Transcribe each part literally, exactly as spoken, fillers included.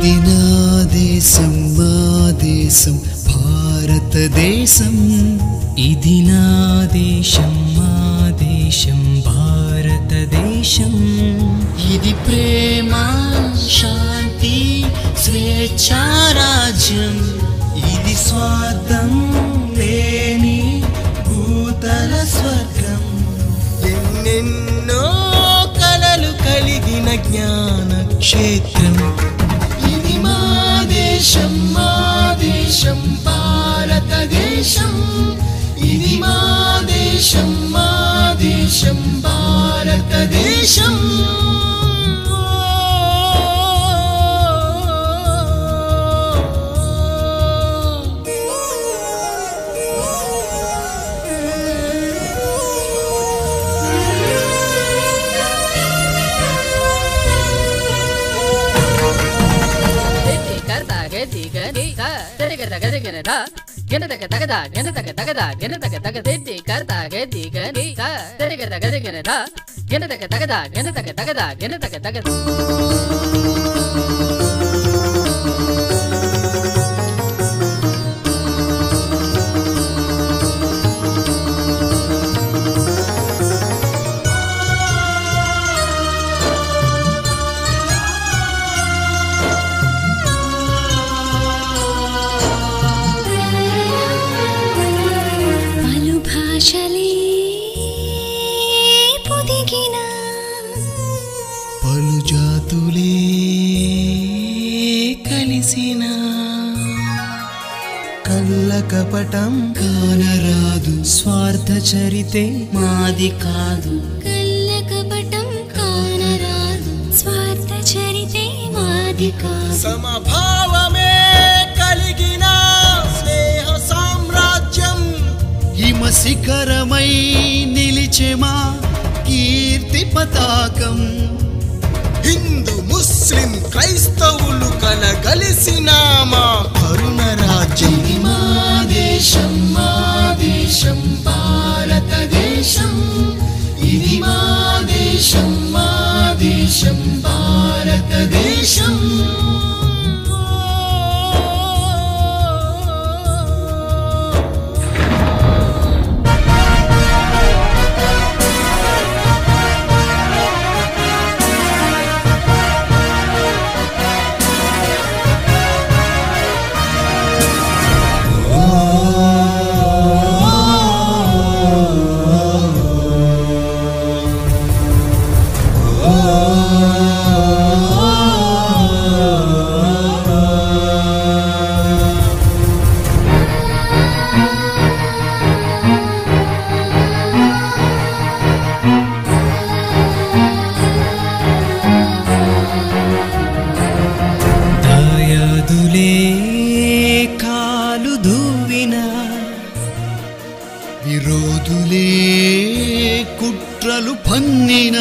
ఇది నా దేశం మా దేశం భారతదేశం ఇది నా దేశం మా దేశం భారతదేశం ఇది ప్రేమ శాంతి స్వేచ్ఛా రాజ్యం ఇది స్వార్థం లేని భూతల స్వర్గం ఎన్నెన్నో కలలు కలిగిన జ్ఞాన క్షేత్రం ఇది మా దేశం మా దేశం భారతదేశం ఇది మా దేశం మా దేశం భారతదేశం పలు జాతులే కలిసిన కళ్ళ కపటం కానరాదు స్వార్థ చరితే మాది కాదు కళ్ళ కపటం కానరాదు స్వార్థ చరితే మాది కాదు సమభావమే కలిగిన స్నేహ సామ్రాజ్యం హిమ శిఖరమై నిలిచెమా కీర్తి పతాకం హిందూ ముస్లిం క్రైస్తవులు కలగలిసిన మా కరుణ రాజ్యం ఇది మా దేశం మా దేశం భారతదేశం ఇది మా దేశం మా దేశం భారతదేశం కాలు దువ్విన విరోధులే కుట్రలు పన్నిన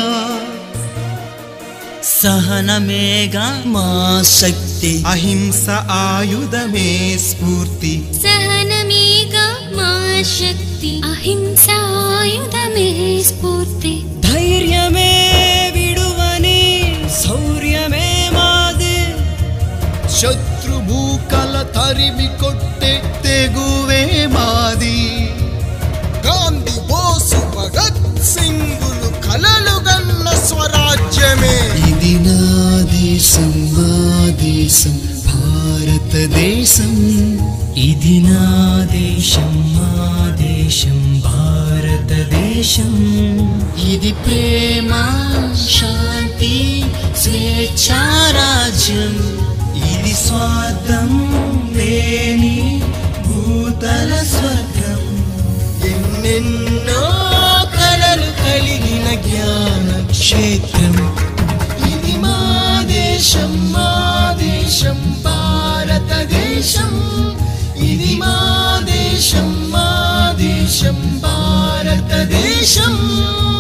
సహనమేగా మా శక్తి అహింస ఆయుధమే స్ఫూర్తి సహనమేగా మా శక్తి అహింస ఆయుధమే స్ఫూర్తి ధైర్యమే విడువని శౌర్యమే మాది శత్రుభూకల తరిమి కొట్టే తెగువే మాది గాంధీ బోసు భగత్ సింగులు కలలు గన్న స్వరాజ్యమే ఇది నా దేశం మా దేశం భారతదేశం ఇది నా దేశం మా దేశం భారతదేశం ఇది ప్రేమ శాంతి స్వేచ్ఛా రాజ్యం ఇది స్వార్థం లేని భూతల స్వర్గం ఎన్నెన్నో కలలు కలిగిన జ్ఞాన క్షేత్రం ఇది మా దేశం మా దేశం భారతదేశం ఇది మా దేశం మా దేశం భారతదేశం